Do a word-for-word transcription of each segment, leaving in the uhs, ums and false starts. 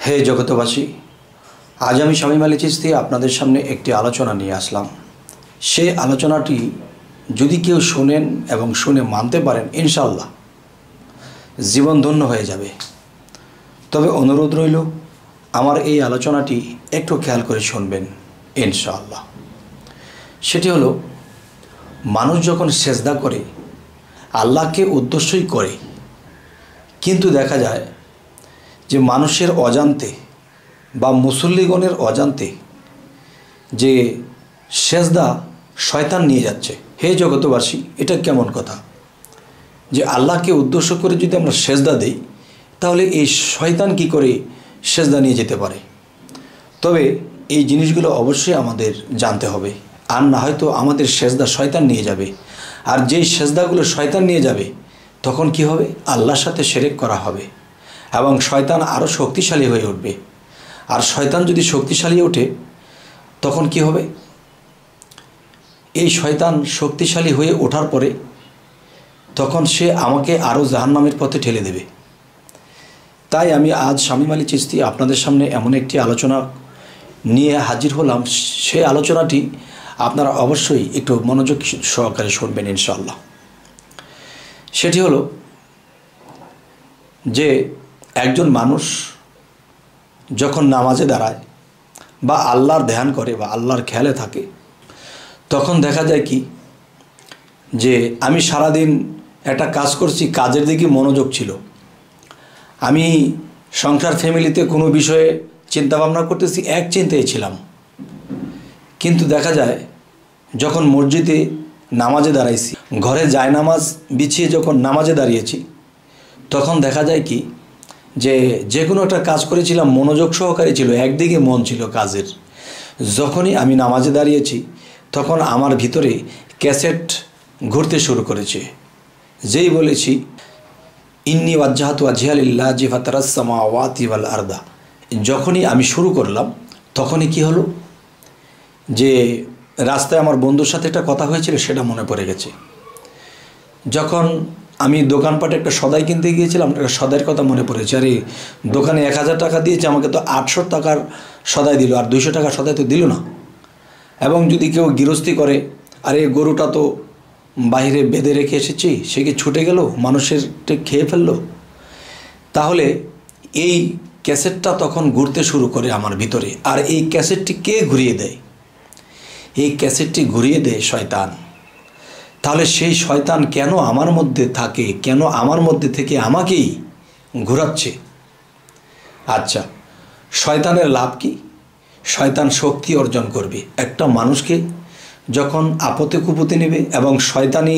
হে জগতবাসী, আজ আমি শামীম আলী চিশতি আপনাদের সামনে একটি আলোচনা নিয়ে আসলাম। সেই আলোচনাটি যদি কেউ শোনেন এবং শুনে মানতে পারেন, ইনশাআল্লাহ জীবন ধন্য হয়ে যাবে। তবে অনুরোধ রইল, আমার এই আলোচনাটি একটু খেয়াল করে শুনবেন ইনশাআল্লাহ। সেটি হলো, মানুষ যখন সেজদা করে আল্লাহকে উদ্দেশ্যই করে, কিন্তু দেখা যায় যে মানুষের অজান্তে বা মুসল্লিগণের অজান্তে যে সেজদা শয়তান নিয়ে যাচ্ছে। হে জগতবাসী, এটা কেমন কথা যে আল্লাহকে উদ্দেশ্য করে যদি আমরা সেজদা দিই, তাহলে এই শয়তান কি করে সেজদা নিয়ে যেতে পারে? তবে এই জিনিসগুলো অবশ্যই আমাদের জানতে হবে, আর না হয়তো আমাদের সেজদা শয়তান নিয়ে যাবে। আর যেই সেজদাগুলো শয়তান নিয়ে যাবে, তখন কি হবে? আল্লাহর সাথে শিরক করা হবে এবং শয়তান আরও শক্তিশালী হয়ে উঠবে। আর শয়তান যদি শক্তিশালী ওঠে, তখন কি হবে? এই শয়তান শক্তিশালী হয়ে ওঠার পরে তখন সে আমাকে আরও জাহান্নামের পথে ঠেলে দেবে। তাই আমি আজ শামীম আলী চিশতি আপনাদের সামনে এমন একটি আলোচনা নিয়ে হাজির হলাম। সেই আলোচনাটি আপনারা অবশ্যই একটু মনোযোগ সহকারে শুনবেন ইনশাআল্লাহ। সেটি হলো যে একজন মানুষ যখন নামাজে দাঁড়ায় বা আল্লাহর ধ্যান করে বা আল্লাহর খেয়ালে থাকে, তখন দেখা যায় কি যে আমি সারাদিন একটা কাজ করছি, কাজের দিকে মনোযোগ ছিল, আমি সংসার ফ্যামিলিতে কোনো বিষয়ে চিন্তাভাবনা করতেছি, এক চিন্তায় ছিলাম। কিন্তু দেখা যায় যখন মসজিদে নামাজে দাঁড়াইছি, ঘরে জায়নামাজ বিছিয়ে যখন নামাজে দাঁড়িয়েছি, তখন দেখা যায় কি যে যে কোনো একটা কাজ করেছিলাম, মনোযোগ সহকারে ছিল, একদিকে মন ছিল কাজের। যখনই আমি নামাজে দাঁড়িয়েছি, তখন আমার ভিতরে ক্যাসেট ঘুরতে শুরু করেছে। যেই বলেছি ইন্নি ওয়াজ্জাহাতু ওয়াজহিয়া লিল্লাযি ফাতারাস সামাওয়াতি ওয়াল আরদা, যখনই আমি শুরু করলাম, তখনই কি হলো যে রাস্তায় আমার বন্ধুর সাথে একটা কথা হয়েছিল, সেটা মনে পড়ে গেছে। যখন আমি দোকানপাটে একটা সদাই কিনতে গিয়েছিলাম, একটা সদাইয়ের কথা মনে পড়েছে। আরে দোকানে এক হাজার টাকা দিয়েছে, আমাকে তো আটশো টাকার সদাই দিল, আর দুইশো টাকার সদাই তো দিল না। এবং যদি কেউ গৃহস্থী করে, আরে গরুটা তো বাইরে বেঁধে রেখে এসেছি, সে কি ছুটে গেল, মানুষের খেয়ে ফেললো। তাহলে এই ক্যাসেটটা তখন ঘুরতে শুরু করে আমার ভিতরে। আর এই ক্যাসেটটি কে ঘুরিয়ে দেয়? এই ক্যাসেটটি ঘুরিয়ে দেয় শয়তান। তাহলে সেই শয়তান কেন আমার মধ্যে থাকে, কেন আমার মধ্যে থেকে আমাকেই ঘোরাচ্ছে? আচ্ছা, শয়তানের লাভ কি? শয়তান শক্তি অর্জন করবে। একটা মানুষকে যখন আপদে কুপদে নেবে এবং শয়তানি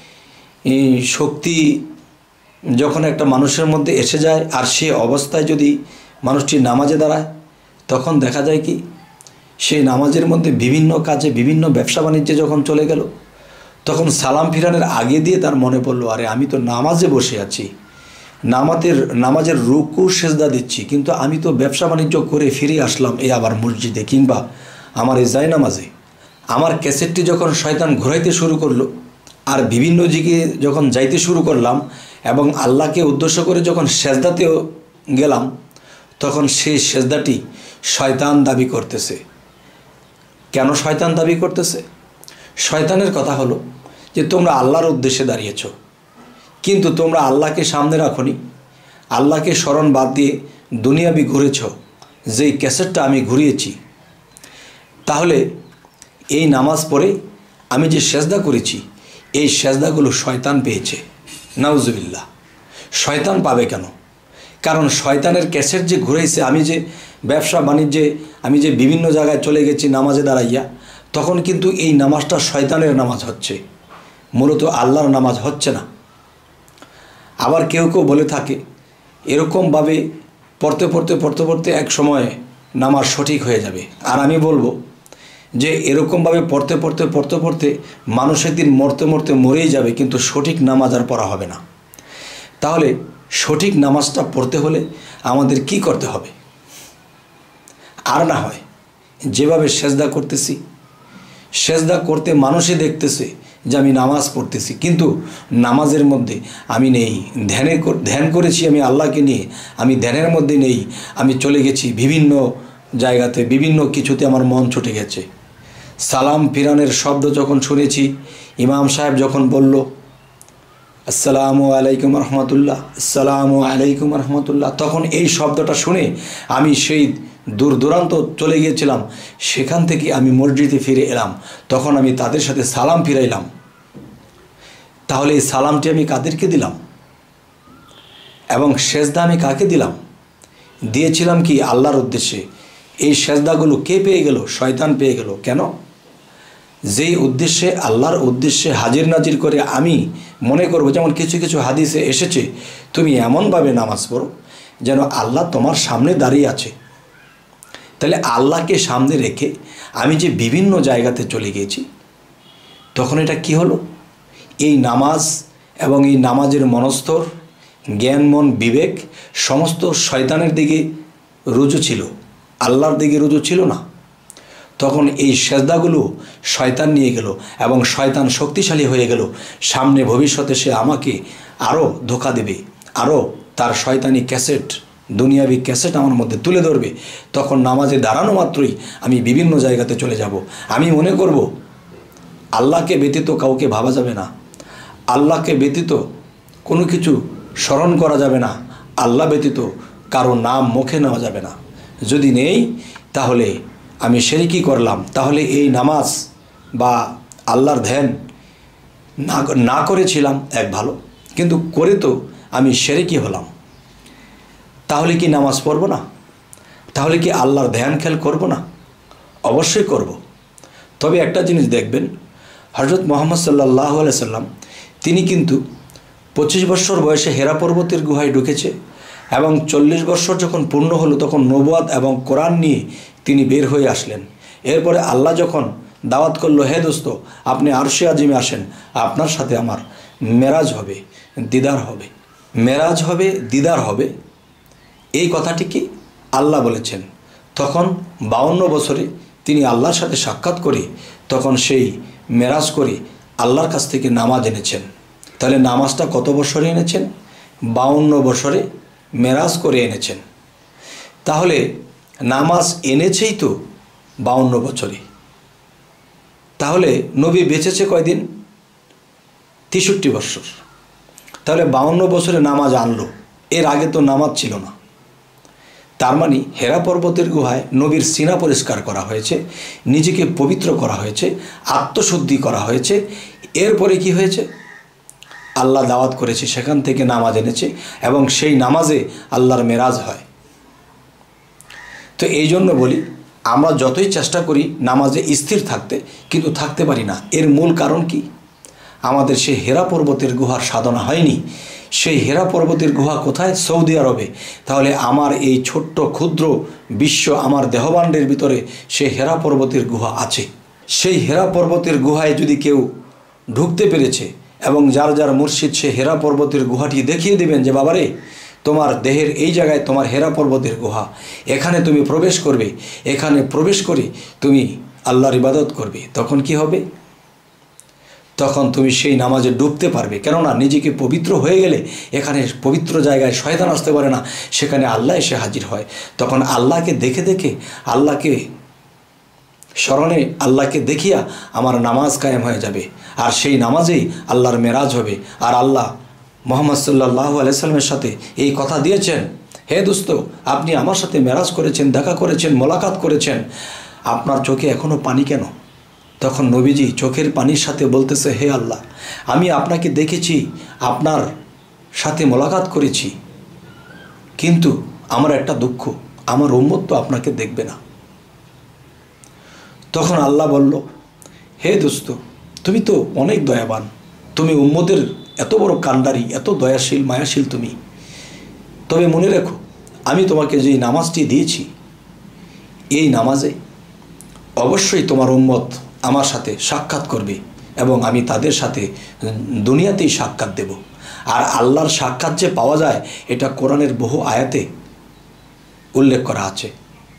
শক্তি যখন একটা মানুষের মধ্যে এসে যায়, আর সে অবস্থায় যদি মানুষটি নামাজে দাঁড়ায়, তখন দেখা যায় কি সেই নামাজের মধ্যে বিভিন্ন কাজে, বিভিন্ন ব্যবসা বাণিজ্যে যখন চলে গেল, তখন সালাম ফিরানের আগে দিয়ে তার মনে পড়লো, আরে আমি তো নামাজে বসে আছি, নামাজের নামাজের রুকু সেজদা দিচ্ছি, কিন্তু আমি তো ব্যবসা বাণিজ্য করে ফিরে আসলাম এই আবার মসজিদে কিংবা আমার এই জায়নামাজে। আমার ক্যাসেটটি যখন শয়তান ঘোরাইতে শুরু করলো, আর বিভিন্ন দিকে যখন যাইতে শুরু করলাম এবং আল্লাহকে উদ্দেশ্য করে যখন সেজদাতেও গেলাম, তখন সেই সেজদাটি শয়তান দাবি করতেছে। কেন শয়তান দাবি করতেছে? শয়তানের কথা হলো যে তোমরা আল্লাহর উদ্দেশ্যে দাঁড়িয়েছ, কিন্তু তোমরা আল্লাহকে সামনে রাখোনি, আল্লাহকে স্মরণ বাদ দিয়ে দুনিয়াবি ঘুরেছ, যেই ক্যাসেটটা আমি ঘুরিয়েছি। তাহলে এই নামাজ পড়ে আমি যে সেজদা করেছি, এই সেজদাগুলো শয়তান পেয়েছে। নাউজুবিল্লাহ। শয়তান পাবে কেন? কারণ শয়তানের ক্যাসেট যে ঘুরেছে, আমি যে ব্যবসা বাণিজ্যে আমি যে বিভিন্ন জায়গায় চলে গেছি নামাজে দাঁড়াইয়া, তখন কিন্তু এই নামাজটা শয়তানের নামাজ হচ্ছে, মূলত আল্লাহর নামাজ হচ্ছে না। আবার কেউ কেউ বলে থাকে এরকমভাবে পড়তে পড়তে পড়তে পড়তে এক সময় নামাজ সঠিক হয়ে যাবে। আর আমি বলবো যে এরকমভাবে পড়তে পড়তে পড়তে পড়তে মানুষের দিন মরতে মরতে মরেই যাবে, কিন্তু সঠিক নামাজ আর পড়া হবে না। তাহলে সঠিক নামাজটা পড়তে হলে আমাদের কি করতে হবে? আর না হয় যেভাবে সেজদা করতেছি, সেজদা করতে মানুষে দেখতেছে, যে আমি নামাজ পড়তেছি, কিন্তু নামাজের মধ্যে আমি নেই। ধ্যানে ধ্যান করেছি আমি আল্লাহকে নিয়ে, আমি ধ্যানের মধ্যে নেই। আমি চলে গেছি বিভিন্ন জায়গাতে, বিভিন্ন কিছুতে আমার মন ছুটে গেছে। সালাম ফিরানের শব্দ যখন শুনেছি, ইমাম সাহেব যখন বলল আসসালামু আলাইকুম রহমতুল্লাহ, আসসালামু আলাইকুম রহমতুল্লাহ, তখন এই শব্দটা শুনে আমি সেই দূর দূরান্ত চলে গিয়েছিলাম। সেখান থেকে আমি মসজিদে ফিরে এলাম, তখন আমি তাদের সাথে সালাম ফিরাইলাম। তাহলে এই সালামটি আমি কাদেরকে দিলাম? এবং সেজদা আমি কাকে দিলাম? দিয়েছিলাম কি আল্লাহর উদ্দেশ্যে। এই সেজদাগুলো কে পেয়ে গেল? শয়তান পেয়ে গেল। কেন? যেই উদ্দেশ্যে, আল্লাহর উদ্দেশ্যে হাজির নাজির করে আমি মনে করব, যেমন কিছু কিছু হাদিসে এসেছে, তুমি এমনভাবে নামাজ পড়ো যেন আল্লাহ তোমার সামনে দাঁড়িয়ে আছে। তাহলে আল্লাহকে সামনে রেখে আমি যে বিভিন্ন জায়গাতে চলে গিয়েছি, তখন এটা কি হলো? এই নামাজ এবং এই নামাজের মনস্তর, জ্ঞান, মন, বিবেক সমস্ত শয়তানের দিকে রুজু ছিল, আল্লাহর দিকে রুজু ছিল না। তখন এই সেজদাগুলো শয়তান নিয়ে গেল এবং শয়তান শক্তিশালী হয়ে গেল। সামনে ভবিষ্যতে সে আমাকে আরও ধোঁকা দেবে, আরও তার শয়তানি ক্যাসেট, দুনিয়াবি ক্যাসেট আমার মধ্যে তুলে ধরবে। তখন নামাজে দাঁড়ানো মাত্রই আমি বিভিন্ন জায়গাতে চলে যাব। আমি মনে করব আল্লাহকে ব্যতীত কাউকে ভাবা যাবে না, আল্লাহকে ব্যতীত কোনো কিছু স্মরণ করা যাবে না, আল্লাহ ব্যতীত কারো নাম মুখে নেওয়া যাবে না। যদি নেই তাহলে আমি শিরকি করলাম। তাহলে এই নামাজ বা আল্লাহর ধ্যান না না করেছিলাম এক ভালো, কিন্তু করে তো আমি শিরকি হলাম। তাহলে কি নামাজ পড়ব না? তাহলে কি আল্লাহর ধ্যান খেয়াল করব না? অবশ্যই করব। তবে একটা জিনিস দেখবেন, হযরত মুহাম্মদ সাল্লাল্লাহু আলাইহি সাল্লাম তিনি কিন্তু পঁচিশ বছর বয়সে হেরা পর্বতের গুহায় ঢুকেছে এবং চল্লিশ বছর যখন পূর্ণ হলো তখন নবুয়াত এবং কোরআন নিয়ে তিনি বের হয়ে আসলেন। এরপরে আল্লাহ যখন দাওয়াত করলো, হে দোস্ত আপনি আরশে আজিমে আসেন, আপনার সাথে আমার মেরাজ হবে, দিদার হবে। মেরাজ হবে, দিদার হবে, এই কথাটি কি আল্লাহ বলেছেন। তখন বাউন্ন বছরে তিনি আল্লাহর সাথে সাক্ষাৎ করে তখন সেই মেরাজ করে আল্লাহর কাছ থেকে নামাজ এনেছেন। তাহলে নামাজটা কত বছরে এনেছেন? বাউন্ন বছরে মেরাজ করে এনেছেন। তাহলে নামাজ এনেছেই তো বাউন্ন বছরে। তাহলে নবী বেঁচেছে কয়দিন? তেষট্টি বছর। তাহলে বাউন্ন বছরে নামাজ আনলো, এর আগে তো নামাজ ছিল না। তার মানে হেরা পর্বতের গুহায় নবীর সিনা পরিষ্কার করা হয়েছে, নিজেকে পবিত্র করা হয়েছে, আত্মশুদ্ধি করা হয়েছে। এরপরে কি হয়েছে? আল্লাহ দাওয়াত করেছে, সেখান থেকে নামাজ এনেছে এবং সেই নামাজে আল্লাহর মেরাজ হয়। তো এই জন্য বলি, আমরা যতই চেষ্টা করি নামাজে স্থির থাকতে, কিন্তু থাকতে পারি না। এর মূল কারণ কি? আমাদের সেই হেরা পর্বতের গুহার সাধনা হয়নি। সেই হেরা পর্বতের গুহা কোথায়? সৌদি আরবে। তাহলে আমার এই ছোট্ট ক্ষুদ্র বিশ্ব, আমার দেহভাণ্ডের ভিতরে সেই হেরা পর্বতের গুহা আছে। সেই হেরা পর্বতের গুহায় যদি কেউ ঢুকতে পেরেছে এবং যার যার মুর্শিদ সে হেরা পর্বতের গুহাটি দেখিয়ে দেবেন যে বাবারে তোমার দেহের এই জায়গায় তোমার হেরা পর্বতের গুহা, এখানে তুমি প্রবেশ করবে, এখানে প্রবেশ করে তুমি আল্লাহর ইবাদত করবে, তখন কি হবে? তখন তুমি সেই নামাজে ডুবতে পারবে। কেননা নিজেকে পবিত্র হয়ে গেলে এখানে পবিত্র জায়গায় শয়তান আসতে পারে না, সেখানে আল্লাহ এসে হাজির হয়। তখন আল্লাহকে দেখে দেখে, আল্লাহকে স্মরণে, আল্লাহকে দেখিয়া আমার নামাজ কায়েম হয়ে যাবে, আর সেই নামাজেই আল্লাহর মেরাজ হবে। আর আল্লাহ মুহাম্মদ সাল্লাল্লাহু আলাইহি সাল্লামের সাথে এই কথা দিয়েছেন, হে দোস্ত আপনি আমার সাথে মেরাজ করেছেন, দেখা করেছেন, মোলাকাত করেছেন, আপনার চোখে এখনও পানি কেন? তখন নবীজি চোখের পানির সাথে বলতেছে, হে আল্লাহ আমি আপনাকে দেখেছি, আপনার সাথে মোলাকাত করেছি, কিন্তু আমার একটা দুঃখ, আমার উম্মত তো আপনাকে দেখবে না। তখন আল্লাহ বলল, হে দোস্ত তুমি তো অনেক দয়াবান, তুমি উম্মতের এত বড় কান্ডারি, এত দয়াশীল, মায়াশীল তুমি। তবে মনে রেখো, আমি তোমাকে যেই নামাজটি দিয়েছি, এই নামাজে অবশ্যই তোমার উম্মত আমার সাথে সাক্ষাৎ করবে এবং আমি তাদের সাথে দুনিয়াতেই সাক্ষাৎ দেব। আর আল্লাহর সাক্ষাৎ যে পাওয়া যায় এটা কোরআনের বহু আয়াতে উল্লেখ করা আছে।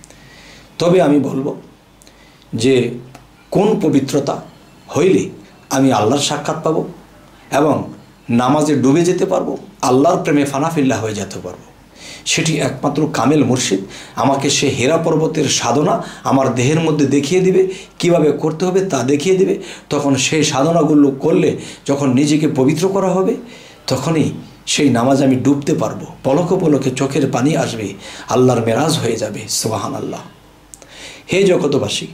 তবে আমি বলবো যে কোন পবিত্রতা হইলে আমি আল্লাহর সাক্ষাৎ পাবো এবং নামাজে ডুবে যেতে পারবো, আল্লাহর প্রেমে ফানাফিল্লা হয়ে যেতে পারবো। সেটি একমাত্র কামেল মুর্শিদ আমাকে সে হেরা পর্বতের সাধনা আমার দেহের মধ্যে দেখিয়ে দিবে, কিভাবে করতে হবে তা দেখিয়ে দিবে। তখন সেই সাধনাগুলো করলে যখন নিজেকে পবিত্র করা হবে, তখনই সেই নামাজ আমি ডুবতে পারবো, পলকে পলকে চোখের পানি আসবে, আল্লাহর মেরাজ হয়ে যাবে। সুবহানাল্লাহ। হে জগতবাসী,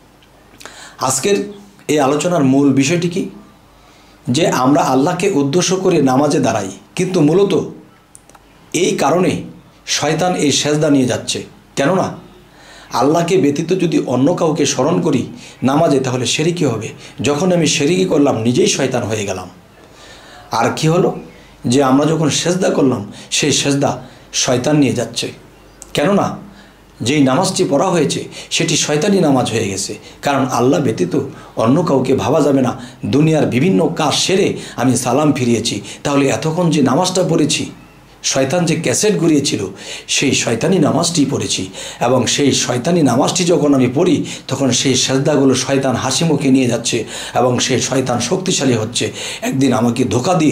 আজকের এই আলোচনার মূল বিষয়টি কি? যে আমরা আল্লাহকে উদ্দেশ্য করে নামাজে দাঁড়াই, কিন্তু মূলত এই কারণে শয়তান এই সেজদা নিয়ে যাচ্ছে। কেননা আল্লাহকে ব্যতীত যদি অন্য কাউকে স্মরণ করি নামাজে, তাহলে শিরকি হবে। যখন আমি শিরকি করলাম, নিজেই শয়তান হয়ে গেলাম। আর কি হলো, যে আমরা যখন সেজদা করলাম, সেই সেজদা শয়তান নিয়ে যাচ্ছে। কেননা যেই নামাজটি পড়া হয়েছে সেটি শয়তানি নামাজ হয়ে গেছে। কারণ আল্লাহ ব্যতীত অন্য কাউকে ভাবা যাবে না। দুনিয়ার বিভিন্ন কাজ সেরে আমি সালাম ফিরিয়েছি, তাহলে এতক্ষণ যে নামাজটা পড়েছি, শয়তান যে ক্যাসেট ঘুরিয়েছিল, সেই শয়তানি নামাজটি পড়েছি। এবং সেই শয়তানি নামাজটি যখন আমি পড়ি, তখন সেই সেজদাগুলো শয়তান হাসি মুখে নিয়ে যাচ্ছে এবং সেই শয়তান শক্তিশালী হচ্ছে। একদিন আমাকে ধোঁকা দিয়ে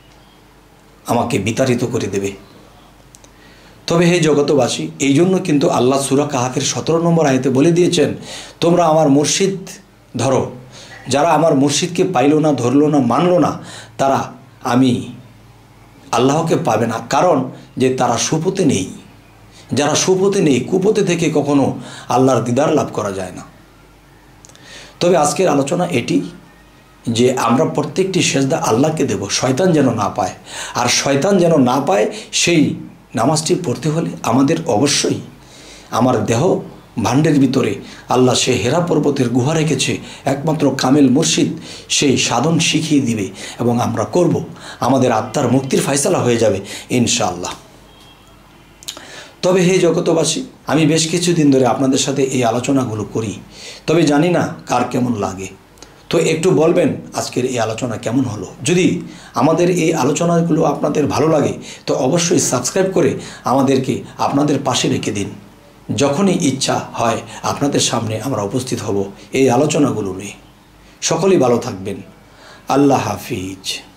আমাকে বিতাড়িত করে দেবে। তবে হে জগতবাসী, এই জন্য কিন্তু আল্লাহ সূরা কাহাফের সতেরো নম্বর আয়াতে বলে দিয়েছেন, তোমরা আমার মুর্শিদ ধরো। যারা আমার মুর্শিদকে পাইল না, ধরল না, মানল না, তারা আমি আল্লাহকে পাবে না। কারণ যে তারা সুপথে নেই। যারা সুপথে নেই, কুপথে থেকে কখনো আল্লাহর দিদার লাভ করা যায় না। তবে আজকের আলোচনা এটি যে আমরা প্রত্যেকটি সেজদা আল্লাহকে দেব, শয়তান যেন না পায়। আর শয়তান যেন না পায়, সেই নামাজটি পড়তে হলে আমাদের অবশ্যই আমার দেহ ভাণ্ডের ভিতরে আল্লাহ সে হেরা পর্বতের গুহা রেখেছে। একমাত্র কামেল মুর্শিদ সেই সাধন শিখিয়ে দিবে এবং আমরা করব। আমাদের আত্মার মুক্তির ফয়সালা হয়ে যাবে ইনশাআল্লাহ। তবে হে জগতবাসী, আমি বেশ কিছুদিন ধরে আপনাদের সাথে এই আলোচনাগুলো করি, তবে জানি না কার কেমন লাগে। তো একটু বলবেন আজকের এই আলোচনা কেমন হলো। যদি আমাদের এই আলোচনাগুলো আপনাদের ভালো লাগে, তো অবশ্যই সাবস্ক্রাইব করে আমাদেরকে আপনাদের পাশে রেখে দিন। যখনই ইচ্ছা হয় আপনাদের সামনে আমরা উপস্থিত হব এই আলোচনাগুলো নিয়ে। সকলেই ভালো থাকবেন। আল্লাহ হাফিজ।